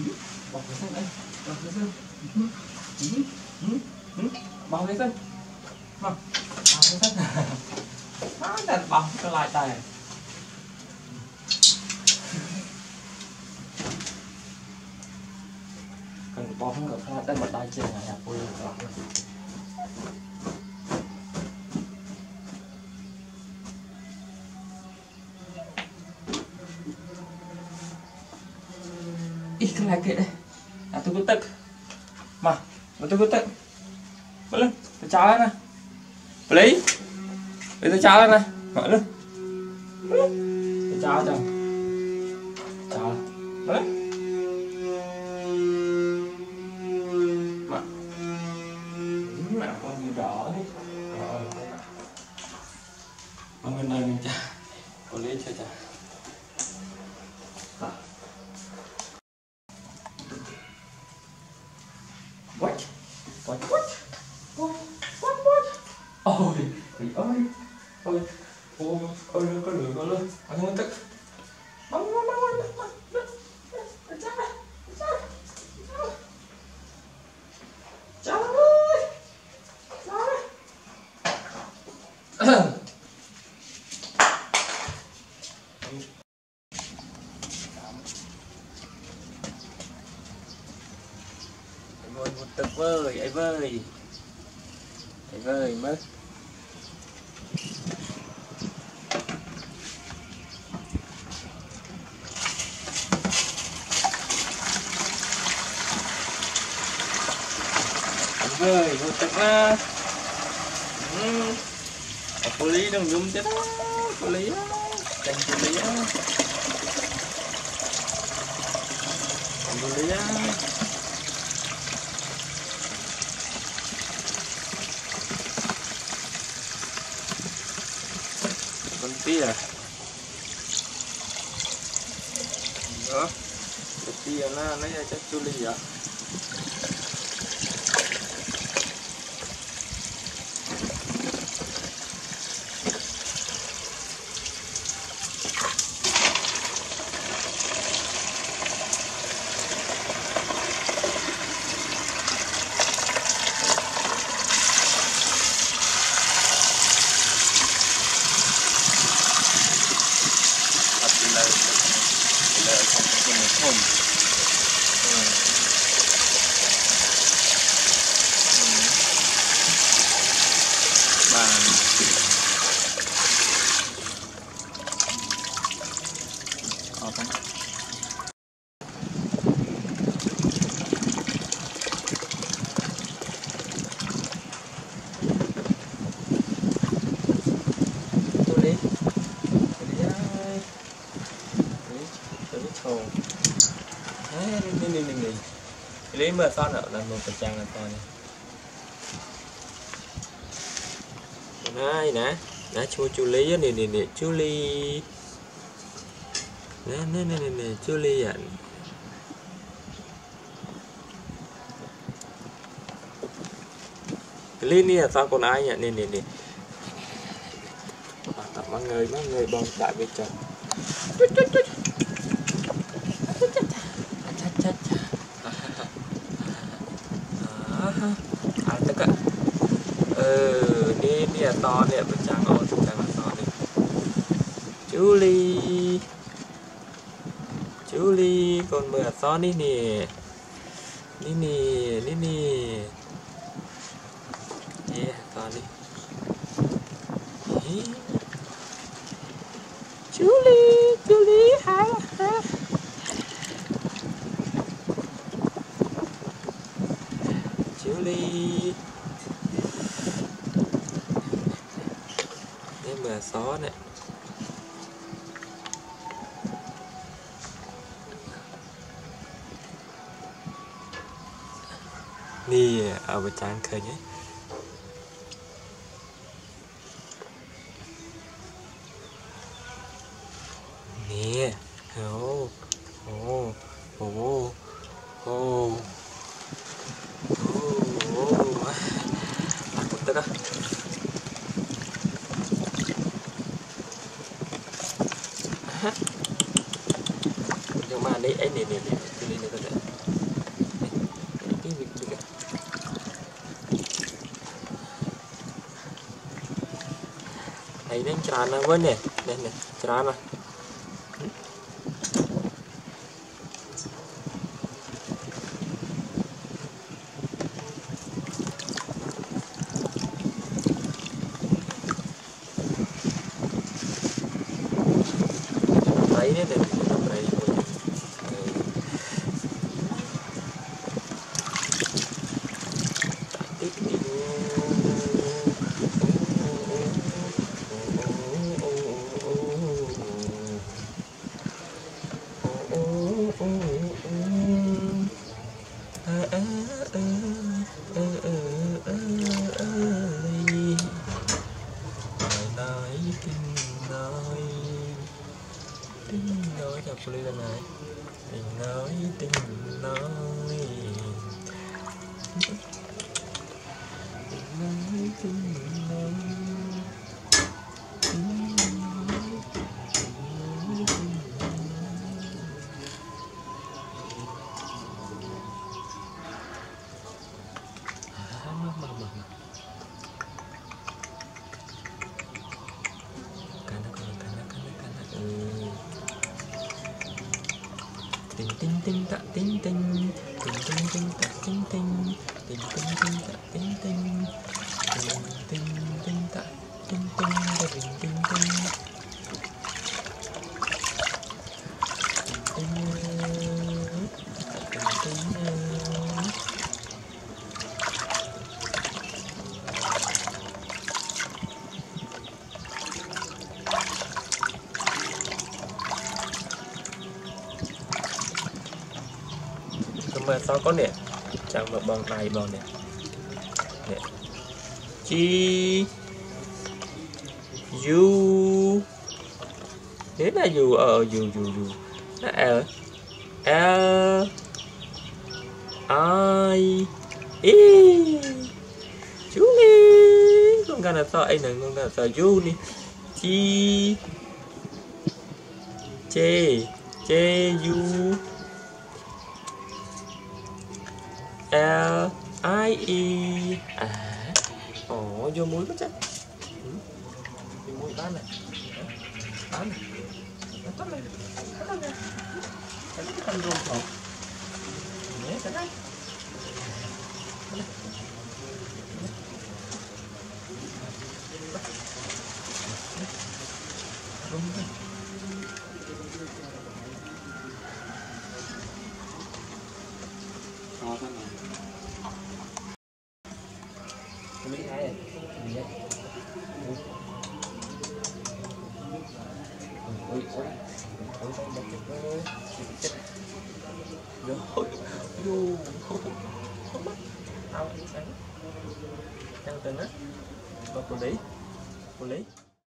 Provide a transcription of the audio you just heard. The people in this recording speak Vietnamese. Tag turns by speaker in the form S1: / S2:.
S1: bọc cái sân đây, bọc cái sân, bọc cái sân, bọc cái sân, đặt bọc cho lại tay. Cần bọc không được pha, đây một tay trên này là vui rồi. Ih, cái này kệ đây. Tôi cứ tức. Mà tôi cứ tức. Mở lên, tôi cháo lên này. Lấy. Để tôi cháo lên này. Mở lên. Tôi cháo cho. Cháo. Mở lên. Mà. Mẹ con như đỏ đi. Mọi người này mình chả. Có lấy cho chả. What? Ôi, trời ơi. Ôi, ôi, có lửa con luôn. Anh không tức. Bắn. Trời ơi. Ngồi một tập vơi, ấy vơi mất. Vơi, một tập ra. Cô Lý đừng nhúng chết đó, cô Lý á, dành cô Lý á. Cô Lý á. Con tia đó, cái tia nó lấy ra chắc chú Ly vậy. Lấy mà son ở là một cái trang là to này nè chú Lý nè chú Lý nè chú Lý ạ. Lý này là sao con ai nhỉ nè mọi người bom đại với chồng. Tức ạ. Đi là to nè, bên trang ổn, trang là to đi. Chú Ly, con mưa to đi nè. Nè. Yeah, to đi. Chú Ly, hả? Chú Ly. Đây mưa gió này. Nè, ở bên trang khơi nhé. Nè, tức á. Nhưng mà đây ấy nè, cái này nữa. tràn này với nè nè nè tràn này đấy đấy đấy tình nói chọc ly lần này tình nói tình nói tình tình tình tạ tình tình tình tình tình tạ tình tình tình tình tình tạ tình tình tình tình tình tạ tình tình tình tình mà sao có nè chẳng một bằng này bằng nè nè chi u thế là u ở u là l i e chú đi con gà là sao anh này con gà là sao u đi chi chê chê u L I E vô muối quá chắc vô muối bán này nó tắt lên cái con rôm thổ nhé cái này Mỹ hay gì vậy? Ôi ôi ôi rồi vô không mất ao sáng đang tình á bọc cô lý